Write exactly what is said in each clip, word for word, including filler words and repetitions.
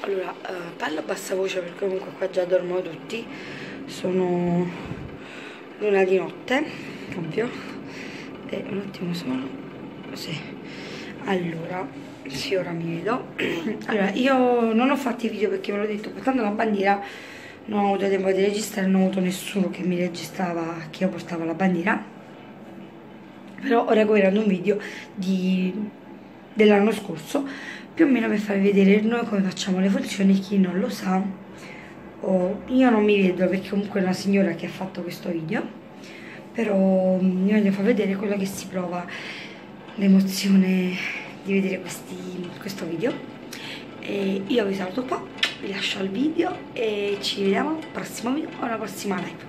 Allora, uh, parlo a bassa voce perché comunque qua già dormono tutti. Sono l'una di notte, ovvio. E un attimo solo. Sì. Allora, sì, ora mi vedo. Allora, io non ho fatto i video perché ve l'ho detto, portando la bandiera non ho avuto tempo di registrare, non ho avuto nessuno che mi registrava che io portavo la bandiera. Però ho recuperato un video dell'anno scorso, più o meno per farvi vedere noi come facciamo le funzioni. Chi non lo sa, oh, io non mi vedo perché comunque è una signora che ha fatto questo video, però vi voglio far vedere quello che si prova, l'emozione di vedere questi, questo video. E io vi saluto qua, vi lascio al video e ci vediamo al prossimo video o alla prossima live.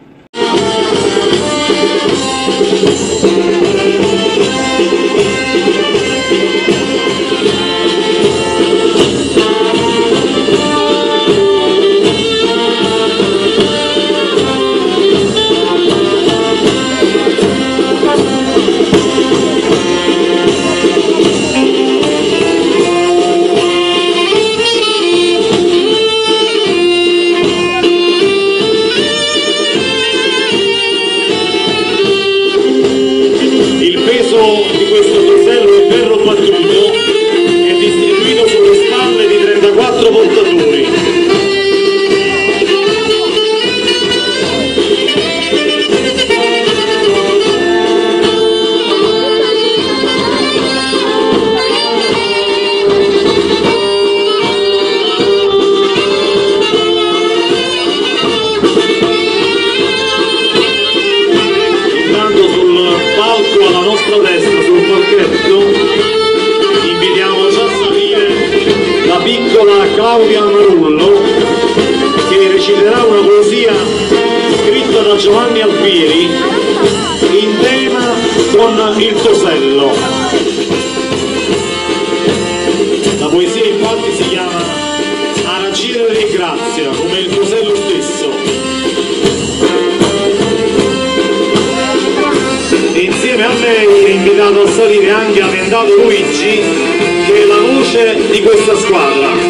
Claudia Marullo, che reciterà una poesia scritta da Giovanni Alfieri in tema con il Tosello. La poesia infatti si chiama Aragire ringrazia, come il Tosello stesso. E insieme a lei è invitato a salire anche Amendato Luigi, che è la voce di questa squadra.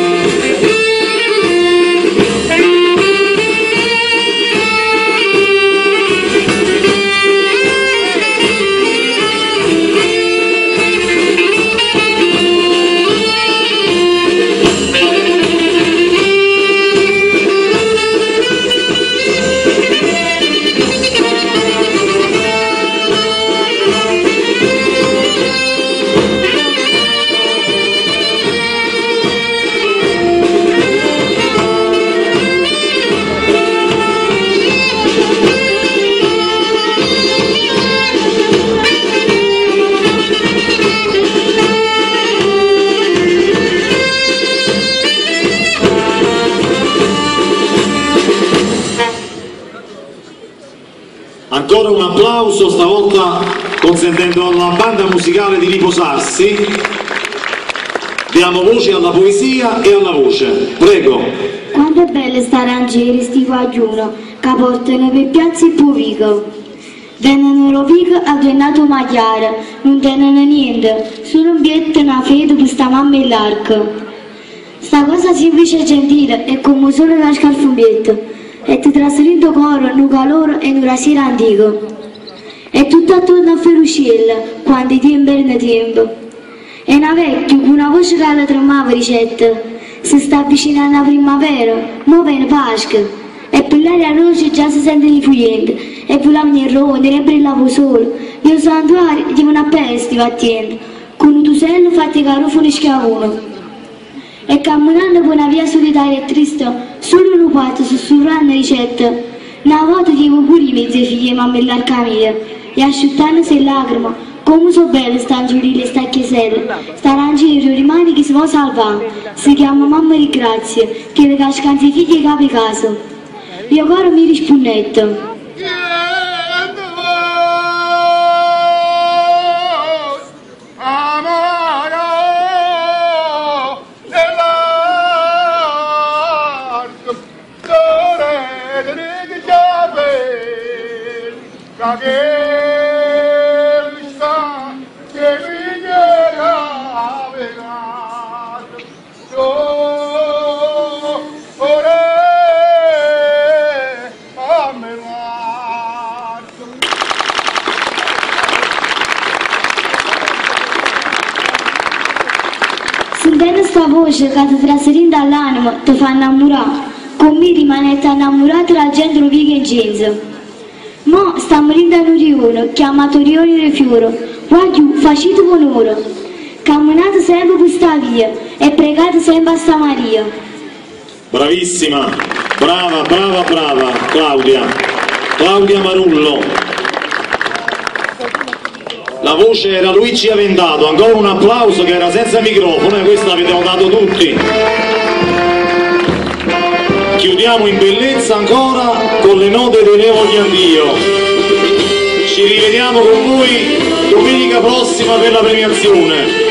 Ancora un applauso, stavolta consentendo alla banda musicale di riposarsi. Diamo voce alla poesia e alla voce. Prego. Quanto è bello stare a giri sti guagliuno, che portano per piazza e puvico. Vengono rovico a tornato magliare, non tengono niente, solo un bietto e una fede per sta mamma e l'arco. Sta cosa semplice e gentile è come solo da scalfumbietto. E ti trasferito coro, un calore e una sera antico. E tutto attorno a Ferrucella, quando i tempi erano tempo. E una vecchia, una voce che la tremava ricetta. Si sta avvicinando la primavera, mo viene Pasqua. E per l'aria rossa già si sente i fuglienti. E per la mia ronda, ne brillava solo. Io santuario di una peste battendo. Con un tusello fatti carofoni schiavuno. E camminando per una via solitaria e triste, solo un patto sussurrando ricette. Una volta dico pure i mezzi figli mamma e l'arca mia, e asciuttandosi le lacrime, come so belle stanno giurille sta chieselle, stanno in giro i mani che si può salvare, si chiama mamma di grazia, che le cascanti i figli capi caso. Io caro mi rispondetto. Oh Sentendo sta voce che ti trasferisce all'anima, ti fa innamorare. Con me rimanete innamorati la gente lo vive in genzo. Mo sta morendo a Nurione, chiamato Rione del Fiore. Guardi, facite onore. Camminate sempre per sta via e pregate sempre a sta Maria. Bravissima, brava, brava, brava, Claudia. Claudia Marullo. La voce era Luigi Aventato, ancora un applauso che era senza microfono e questo l'avete dato tutti. Chiudiamo in bellezza ancora con le note dei Ne voglio Dio. Ci rivediamo con voi domenica prossima per la premiazione.